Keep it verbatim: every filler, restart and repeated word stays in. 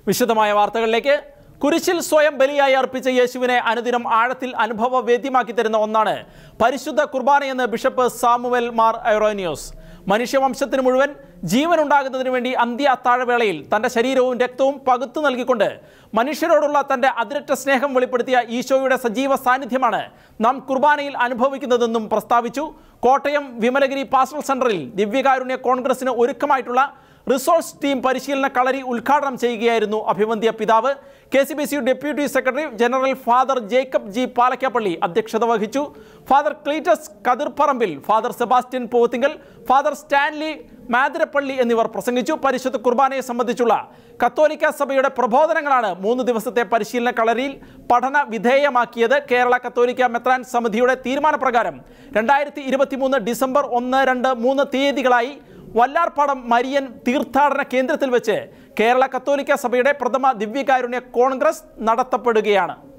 വിശദമായ വാർത്തകളിലേക്ക്. കുരിശിൽ സ്വയം ബലിയായി അർപ്പിച്ച യേശുവിനെ അനുദിനം ആഴത്തിൽ അനുഭവവേദ്യമാക്കി തരുന്ന ഒന്നാണ് പരിശുദ്ധ കുർബാനയെന്ന് ബിഷപ്പ് സാമുവൽ മാർ ഐറോനിയോസ്. മനുഷ്യവംശത്തിന് മുഴുവൻ ജീവൻ ഉണ്ടാകുന്നതിന് വേണ്ടി അന്ത്യ അത്താഴവേളയിൽ തൻ്റെ ശരീരവും രക്തവും പകുത്തു നൽകിക്കൊണ്ട് മനുഷ്യരോടുള്ള തൻ്റെ അതിരറ്റ സ്നേഹം വെളിപ്പെടുത്തിയ ഈശോയുടെ സജീവ സാന്നിധ്യമാണ് നാം കുർബാനയിൽ അനുഭവിക്കുന്നതെന്നും പ്രസ്താവിച്ചു. കോട്ടയം വിമലഗിരി പാസ്റ്ററൽ സെന്ററിൽ ദിവ്യകാരുണ്യ കോൺഗ്രസിന് ഒരുക്കമായിട്ടുള്ള റിസോഴ്സ് ടീം പരിശീലന കളരി ഉദ്ഘാടനം ചെയ്യുകയായിരുന്നു അഭിവന്ദ്യ പിതാവ്. K C B C deputy secretary general father Jacob G Palakkappally അധ്യക്ഷത വഹിച്ചു. Father Cletus Kathirparambil, father Sebastian Pothinkal, father Stanley Mathirappally എന്നിവർ പ്രസംഗിച്ചു. പരിശുദ്ധ കുർബാനയെ സംബന്ധിച്ചുള്ള കത്തോലിക്ക സഭയുടെ പ്രബോധനങ്ങളാണ് മൂന്ന് ദിവസത്തെ പരിശീലന കളരിയിൽ പഠന വിധേയമാക്കിയത്. കേരള കത്തോലിക്ക മെത്രാൻ സമിതിയുടെ തീരുമാനപ്രകാരം രണ്ടായിരത്തി ഇരുപത്തി മൂന്ന് ഡിസംബർ ഒന്ന് രണ്ട് മൂന്ന് തീയതികളായി വല്ലാർപാടം മരിയൻ തീർത്ഥാടന കേന്ദ്രത്തിൽ വെച്ച് കേരള കത്തോലിക്ക സഭയുടെ പ്രഥമ ദിവ്യകാരുണ്യ കോൺഗ്രസ് നടത്തപ്പെടുകയാണ്.